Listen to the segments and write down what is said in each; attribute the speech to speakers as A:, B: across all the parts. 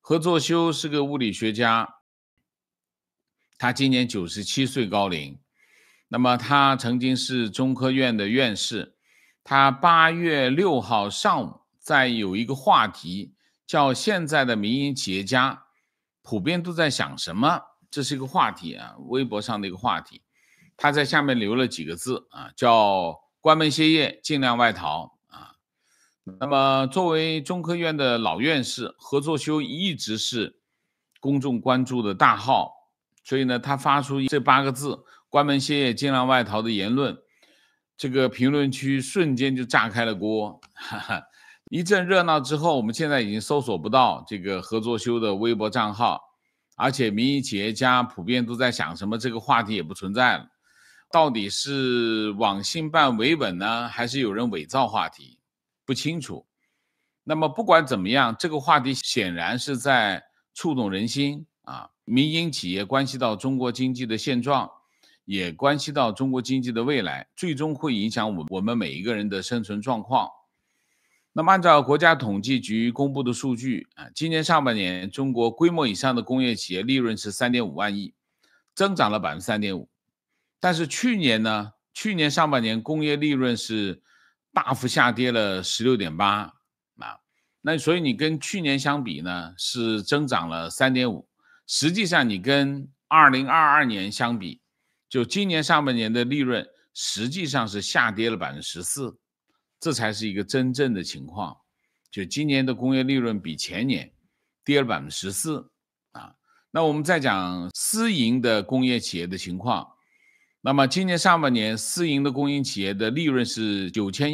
A: 何作修是个物理学家，他今年97岁高龄。那么他曾经是中科院的院士。他8月6号上午在有一个话题叫现在的民营企业家普遍都在想什么，这是一个话题啊，微博上的一个话题。他在下面留了几个字啊，叫关门歇业，尽量外逃啊。那么作为中科院的老院士，何作修一直是公众关注的大号，所以呢，他发出这8个字关门歇业，尽量外逃的言论，这个评论区瞬间就炸开了锅。一阵热闹之后，我们现在已经搜索不到这个何作修的微博账号，而且民营企业家普遍都在想什么，这个话题也不存在了。到底是网信办维稳呢，还是有人伪造话题，不清楚。那么不管怎么样，这个话题显然是在触动人心啊。民营企业关系到中国经济的现状，也关系到中国经济的未来，最终会影响我们每一个人的生存状况。那么按照国家统计局公布的数据啊，今年上半年中国规模以上的工业企业利润是3.5万亿，增长了 3.5%。但是去年呢，去年上半年工业利润是大幅下跌了 16.8%啊。那所以你跟去年相比呢，是增长了 3.5%。实际上你跟2022年相比，就今年上半年的利润实际上是下跌了 14%。这才是一个真正的情况。就今年的工业利润比前年跌了 14% 啊。那我们再讲私营的工业企业的情况。那么今年上半年私营的公营企业的利润是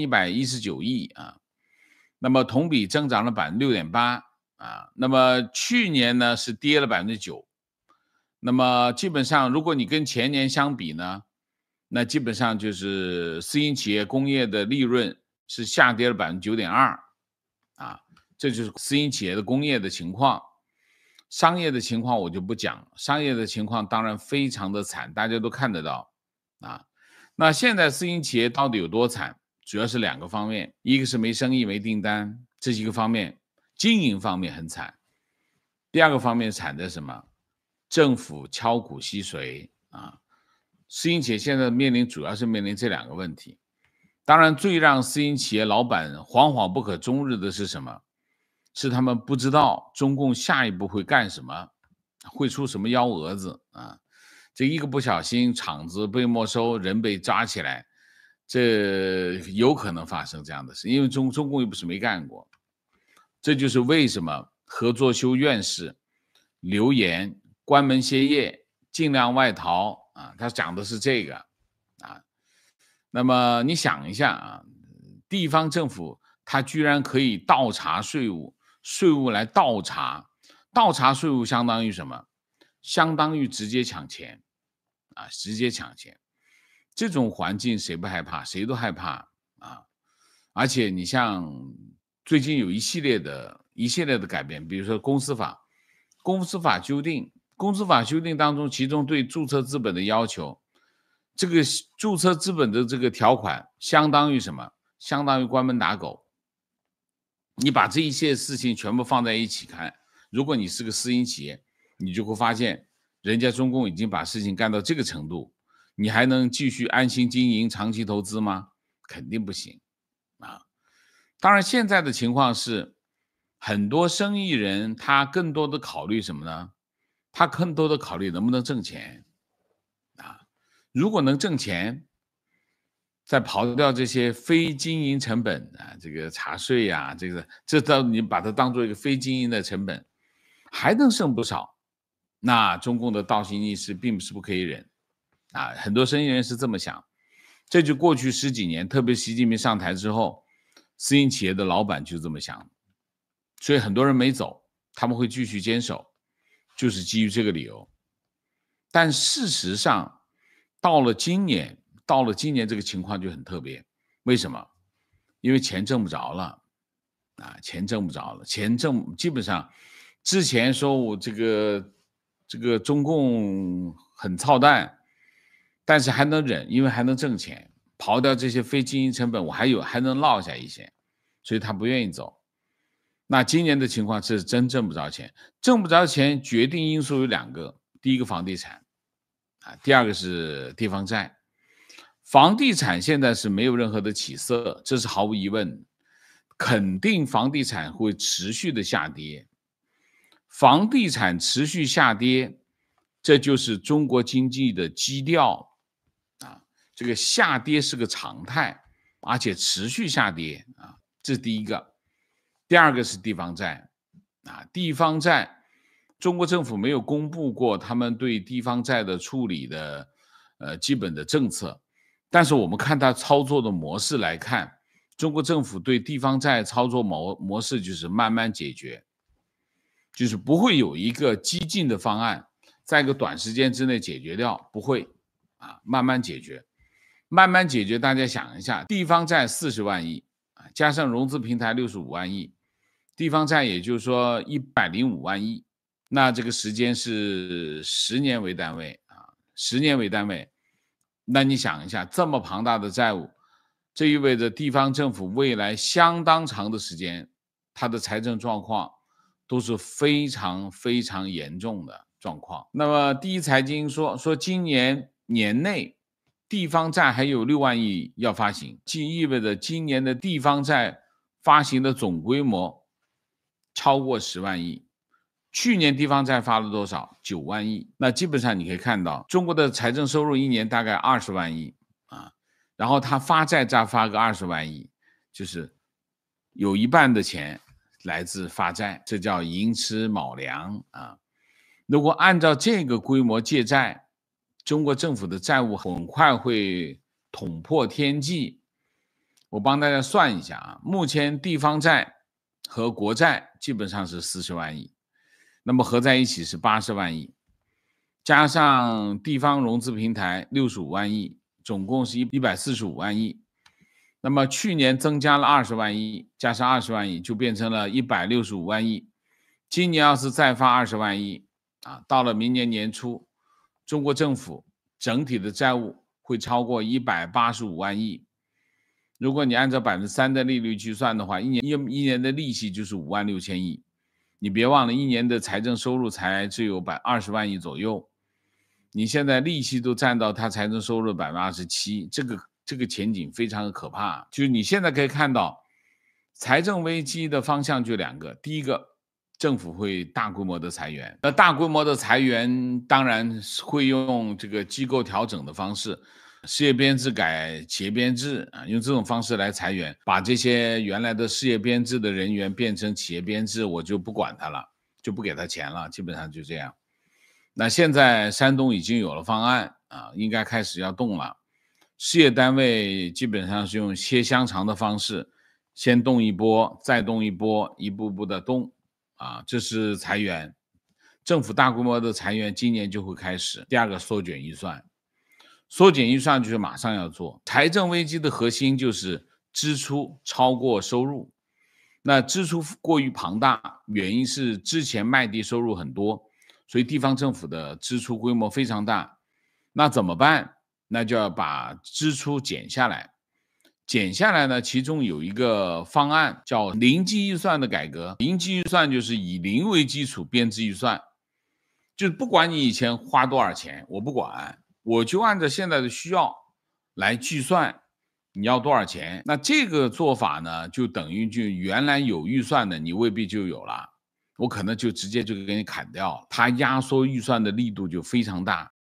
A: 9119亿啊，那么同比增长了 6.8% 啊。那么去年呢是跌了 9%。那么基本上如果你跟前年相比呢，那基本上就是私营企业工业的利润是下跌了 9.2% 啊。这就是私营企业的工业的情况。商业的情况我就不讲，商业的情况当然非常的惨，大家都看得到啊。那现在私营企业到底有多惨？主要是2个方面，一个是没生意没订单，这是一个方面，经营方面很惨。第2个方面惨的什么？政府敲骨吸髓啊。私营企业现在主要是面临这2个问题。当然最让私营企业老板惶惶不可终日的是什么？是他们不知道中共下一步会干什么，会出什么幺蛾子啊。这一个不小心厂子被没收，人被抓起来，这有可能发生这样的事，因为中共又不是没干过。这就是为什么何作修院士留言关门歇业，尽量外逃啊，他讲的是这个啊。那么你想一下啊，地方政府他居然可以倒查税务，税务来倒查税务相当于什么？相当于直接抢钱啊，直接抢钱。这种环境谁不害怕？谁都害怕啊。而且你像最近有一系列的改变，比如说公司法修订当中，其中对注册资本的要求，这个注册资本的这个条款相当于什么？相当于关门打狗。你把这一些事情全部放在一起看，如果你是个私营企业，你就会发现人家中共已经把事情干到这个程度，你还能继续安心经营长期投资吗？肯定不行啊。当然现在的情况是很多生意人他更多的考虑什么呢？他更多的考虑能不能挣钱啊。如果能挣钱，再刨掉这些非经营成本啊，这个茶税呀，这你把它当做一个非经营的成本，还能剩不少。那中共的倒行逆施并不是不可以忍啊，很多生意人是这么想。这就过去10几年，特别习近平上台之后，私营企业的老板就这么想，所以很多人没走，他们会继续坚守，就是基于这个理由。但事实上，到了今年这个情况就很特别。为什么？因为钱挣不着了啊，基本上之前说我这个中共很操蛋，但是还能忍，因为还能挣钱，刨掉这些非经营成本，我还能落下一些，所以他不愿意走。 那今年的情况是真挣不着钱，挣不着钱决定因素有2个，第一个房地产第二个是地方债。房地产现在是没有任何的起色，这是毫无疑问，肯定房地产会持续的下跌。房地产持续下跌，这就是中国经济的基调这个下跌是个常态，而且持续下跌这是第一个。第二个是地方债地方债，中国政府没有公布过他们对地方债的处理的基本的政策，但是我们看它操作的模式来看，中国政府对地方债操作模式就是慢慢解决，就是不会有一个激进的方案在一个短时间之内解决掉，不会慢慢解决。慢慢解决，大家想一下，地方债40万亿加上融资平台65万亿，地方债也就是说105万亿，那这个时间是10年为单位10年为单位，那你想一下，这么庞大的债务，这意味着地方政府未来相当长的时间，它的财政状况都是非常非常严重的状况。那么第一财经说今年年内地方债还有6万亿要发行，即意味着今年的地方债发行的总规模超过10万亿。去年地方债发了多少？9万亿。那基本上你可以看到，中国的财政收入一年大概20万亿然后它发债再发个20万亿，就是有一半的钱来自发债，这叫寅吃卯粮如果按照这个规模借债，中国政府的债务很快会捅破天际。我帮大家算一下目前地方债和国债基本上是40万亿，那么合在一起是80万亿，加上地方融资平台65万亿，总共是145万亿。那么去年增加了20万亿，加上20万亿就变成了165万亿。今年要是再发20万亿到了明年年初，中国政府整体的债务会超过185万亿。如果你按照3%的利率计算的话，一年的利息就是5万6千亿。你别忘了，一年的财政收入才只有20万亿左右，你现在利息都占到它财政收入的27%，这个前景非常的可怕。就是你现在可以看到，财政危机的方向就2个，第一个，政府会大规模的裁员，那大规模的裁员当然会用这个机构调整的方式，事业编制改企业编制用这种方式来裁员，把这些原来的事业编制的人员变成企业编制，我就不管他了，就不给他钱了，基本上就这样。那现在山东已经有了方案应该开始要动了。事业单位基本上是用切香肠的方式，先动一波，再动一波，一步步的动这是裁员。政府大规模的裁员今年就会开始。第二个，缩减预算。缩减预算就是马上要做。财政危机的核心就是支出超过收入，那支出过于庞大，原因是之前卖地收入很多，所以地方政府的支出规模非常大。那怎么办？那就要把支出减下来。减下来呢，其中有一个方案叫零基预算的改革。零基预算就是以零为基础编制预算，就是不管你以前花多少钱，我不管，我就按照现在的需要来计算你要多少钱。那这个做法呢，就等于就原来有预算的你未必就有了，我可能就直接就给你砍掉，它压缩预算的力度就非常大。